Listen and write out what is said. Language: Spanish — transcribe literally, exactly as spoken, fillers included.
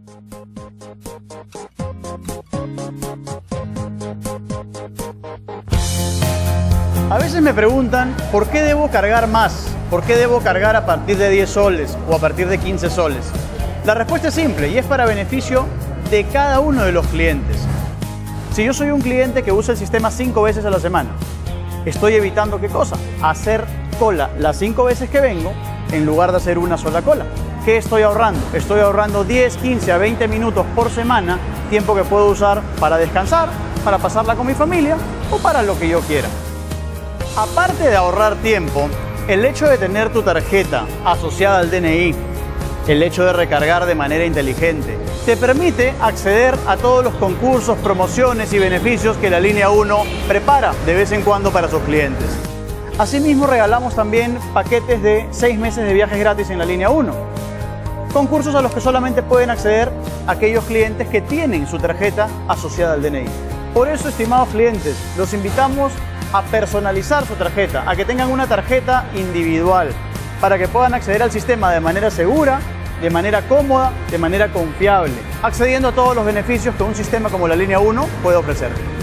A veces me preguntan por qué debo cargar más, por qué debo cargar a partir de diez soles o a partir de quince soles. La respuesta es simple y es para beneficio de cada uno de los clientes. Si yo soy un cliente que usa el sistema cinco veces a la semana, estoy evitando ¿qué cosa? Hacer cola las cinco veces que vengo en lugar de hacer una sola cola. ¿Qué estoy ahorrando? Estoy ahorrando diez, quince a veinte minutos por semana, tiempo que puedo usar para descansar, para pasarla con mi familia o para lo que yo quiera. Aparte de ahorrar tiempo, el hecho de tener tu tarjeta asociada al D N I, el hecho de recargar de manera inteligente, te permite acceder a todos los concursos, promociones y beneficios que la Línea uno prepara de vez en cuando para sus clientes. Asimismo, regalamos también paquetes de seis meses de viajes gratis en la Línea uno. Concursos a los que solamente pueden acceder aquellos clientes que tienen su tarjeta asociada al D N I. Por eso, estimados clientes, los invitamos a personalizar su tarjeta, a que tengan una tarjeta individual, para que puedan acceder al sistema de manera segura, de manera cómoda, de manera confiable, accediendo a todos los beneficios que un sistema como la Línea uno puede ofrecer.